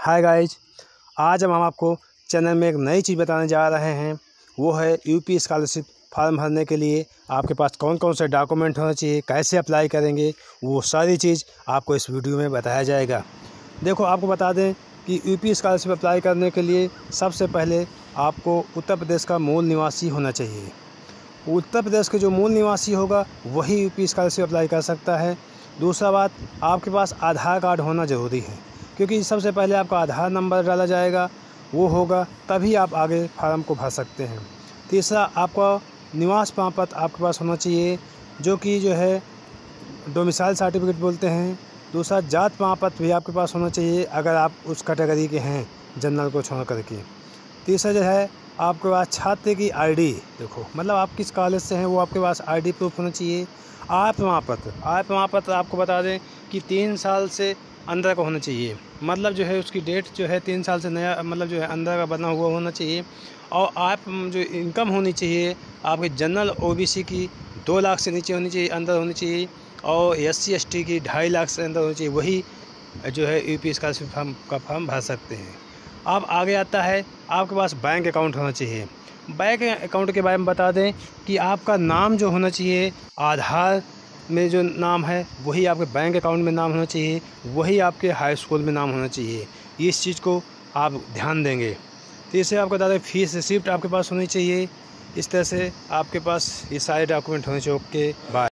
Hi guys, आज हम आपको चैनल में एक नई चीज़ बताने जा रहे हैं। वो है यूपी स्कॉलरशिप फॉर्म भरने के लिए आपके पास कौन कौन से डॉक्यूमेंट होने चाहिए, कैसे अप्लाई करेंगे, वो सारी चीज़ आपको इस वीडियो में बताया जाएगा। देखो, आपको बता दें कि यूपी स्कॉलरशिप अप्लाई करने के लिए सबसे पहले आपको उत्तर प्रदेश का मूल निवासी होना चाहिए। उत्तर प्रदेश के जो मूल निवासी होगा वही यूपी स्कॉलरशिप अप्लाई कर सकता है। दूसरा बात, आपके पास आधार कार्ड होना ज़रूरी है, क्योंकि सबसे पहले आपका आधार नंबर डाला जाएगा, वो होगा तभी आप आगे फार्म को भर सकते हैं। तीसरा, आपका निवास प्रमाण पत्र आपके पास होना चाहिए, जो है डोमिसाइल सर्टिफिकेट बोलते हैं। दूसरा, जात प्रमाण पत्र भी आपके पास होना चाहिए अगर आप उस कैटेगरी के हैं, जनरल को छोड़ करके। तीसरा है आपके पास छात्र की आईडी, देखो मतलब आप किस कॉलेज से हैं वो आपके पास आईडी प्रूफ होना चाहिए। आय प्रमाण पत्र आपको बता दें कि 3 साल से अंदर का होना चाहिए, मतलब उसकी डेट 3 साल से नया, मतलब अंदर का बना हुआ होना चाहिए। और आप जो इनकम होनी चाहिए आपके जनरल ओबीसी की 2 लाख से नीचे होनी चाहिए, अंदर होनी चाहिए। और SC ST की 2.5 लाख से अंदर होनी चाहिए, वही यूपी स्कॉलरशिप का फॉर्म भर सकते हैं। अब आगे आता है, आपके पास बैंक अकाउंट होना चाहिए। बैंक अकाउंट के बारे में बता दें कि आपका नाम जो होना चाहिए, आधार में जो नाम है वही आपके बैंक अकाउंट में नाम होना चाहिए, वही आपके हाई स्कूल में नाम होना चाहिए। इस चीज़ को आप ध्यान देंगे। तीसरे, आपको बता दें फीस रिसिप्ट आपके पास होनी चाहिए। इस तरह से आपके पास ये सारे डॉक्यूमेंट होने चाहिए। Okay, bye.